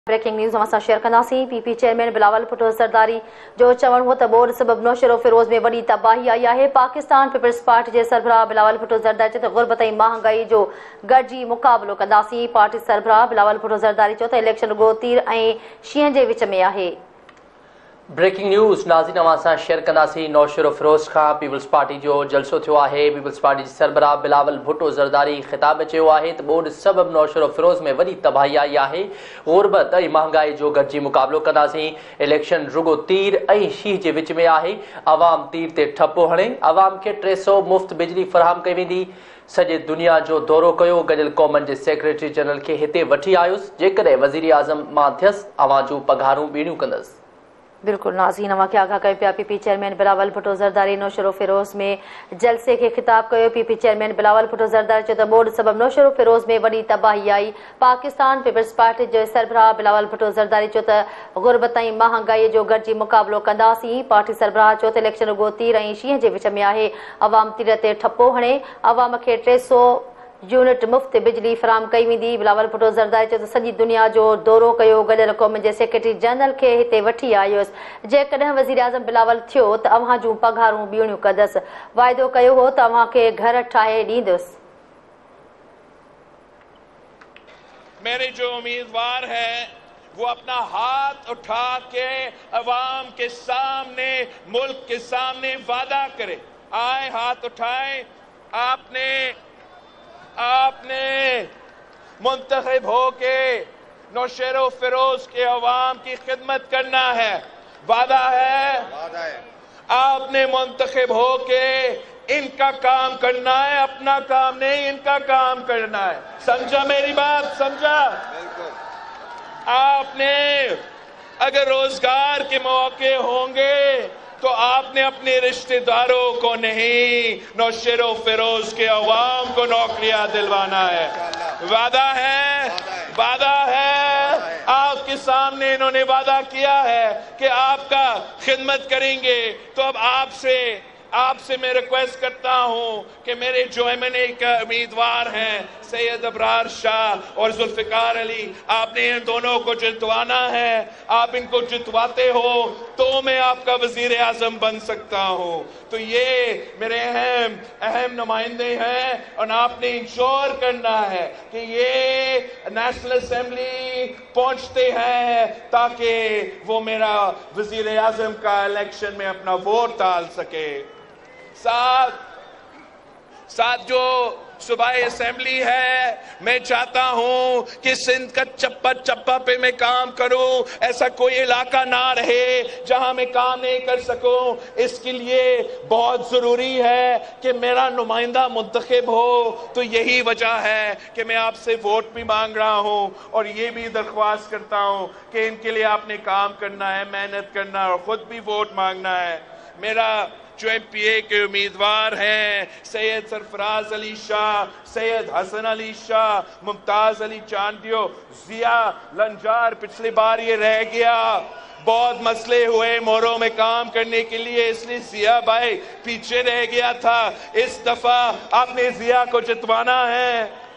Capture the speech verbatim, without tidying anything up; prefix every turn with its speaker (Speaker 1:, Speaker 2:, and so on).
Speaker 1: Breaking news हम share कंदासीं। PP chairman Bilawal Bhutto Zardari जो चवण हो त बोर्ड सबब नौशेरो फिरोज़ में वॾी तबाही आई आहे। पाकिस्तान पीपल्स पार्टी जे सरबराह बिलावल भुट्टो ज़रदारी चयो त गुरबत ऐं महांगाई जो गॾिजी मुक़ाबिलो कंदासीं। पार्टी सरबराह बिलावल भुट्टो ज़रदारी चयो त इलेक्शन रुॻो तीर ऐं शींहं जे विच में आहे।
Speaker 2: ब्रेकिंग न्यूज़ नाज़रीन अवां सां शेयर कंदासीं। नौशेरो फिरोज़ खां पीपल्स पार्टी जो जलसो थियो आहे। पीपल्स पार्टी जे सरबराह बिलावल भुट्टो ज़रदारी ख़िताब चयो आहे त बोर्ड सबब नौशेरो फिरोज़ में वॾी तबाही आई आहे। गुरबत ऐं महांगाई जो गॾिजी मुक़ाबिलो कंदासीं। इलेक्शन रुॻो तीर ऐं शींहं जे विच में आहे। अवाम तीर ते ठपो हणे। अवाम खे टे सौ मुफ़्त बिजली फराहम कई वेंदी। सॼे दुनिया जो दौरो कयो। गॾियल क़ौमनि जे सेक्रेटरी जनरल खे हिते वठी आयुसि। जेकॾहिं वज़ीर आज़म मां थियसि अवां जूं पघारूं ॿीणियूं कंदसि।
Speaker 1: बिल्कुल नाज़रीन अवां खे आगाह कयो पिया। पीपी चेयरमैन बिलावल भुट्टो ज़रदारी नौशेरो फिरोज़ में जलसे खे ख़िताब कयो। पीपी चेयरमैन बिलावल भुट्टो ज़रदारी चयो त बोर्ड सबब नौशेरो फिरोज़ में वॾी तबाही आई। पाकिस्तान पीपल्स पार्टी जे सरबराह बिलावल भुट्टो ज़रदारी चयो त गुरबत ऐं महांगाई जो गॾिजी मुक़ाबिलो कंदासीं। पार्टी सरबराह चयो त इलेक्शन रुॻो तीर ऐं शींहं जे विच में आहे। अवाम तीर ते ठपो हणे। अवाम खे टे सौ यूनिट मुफ़्त बिजली फराहम कई वेंदी। बिलावल भुट्टो ज़रदारी चयो त सॼी दुनिया जो दौरो कयो। गॾियल क़ौम जे सेक्रेटरी जनरल खे हिते वठी आयुसि। जेकॾहिं वज़ीर आज़म बिलावल थियो त अव्हां जूं पघारूं ॿीणियूं कंदसि। वाइदो कयो हो त अव्हां खे घर ठाहे ॾींदुसि।
Speaker 3: मेरे जो उम्मीदवार है वो अपना हाथ उठा के अवाम के सामने, मुल्क के सामने वादा करे। आए हाथ उठाए। आपने आपने मुंतखब होके नौशेरो फिरोज के अवाम की खिदमत करना है। वादा है, वादा है। आपने मुंतखब होके इनका काम करना है, अपना काम नहीं इनका काम करना है। समझा मेरी बात? समझा? बिल्कुल। आपने अगर रोजगार के मौके होंगे तो आपने अपने रिश्तेदारों को नहीं, नौशेरो फिरोज के अवाम को नौकरियां दिलवाना है। वादा है, वादा है। आपके सामने इन्होंने वादा किया है कि आपका खिदमत करेंगे। तो अब आपसे आपसे मैं रिक्वेस्ट करता हूं कि मेरे जो एमएनए का उम्मीदवार हैं सैयद अबरार शाह और जुल्फिकार अली, आपने इन दोनों को जितवाना है। आप इनको जितवाते हो तो मैं आपका वजीर आजम बन सकता हूं। तो ये मेरे अहम अहम नुमाइंदे हैं और आपने इंश्योर करना है कि ये नेशनल असेंबली पहुंचते हैं ताकि वो मेरा वजीर आजम का इलेक्शन में अपना वोट डाल सके। साथ साथ जो सूबाई असेंबली है, मैं चाहता हूं कि सिंध का चप्पा चप्पा पे मैं काम करूं। ऐसा कोई इलाका ना रहे जहां मैं काम नहीं कर सकूं। इसके लिए बहुत जरूरी है कि मेरा नुमाइंदा मुंतखब हो। तो यही वजह है कि मैं आपसे वोट भी मांग रहा हूं और ये भी दरख्वास्त करता हूं कि इनके लिए आपने काम करना है, मेहनत करना है और खुद भी वोट मांगना है। मेरा जो एम पी ए के उम्मीदवार हैं सैयद सरफराज अली शाह, सैयद हसन अली शाह, मुमताज अली चांदियो, जिया लंजार, पिछली बार ये रह गया। बहुत मसले हुए मोरों में काम करने के लिए, इसलिए जिया भाई पीछे रह गया था। इस दफा आपने जिया को जितवाना है।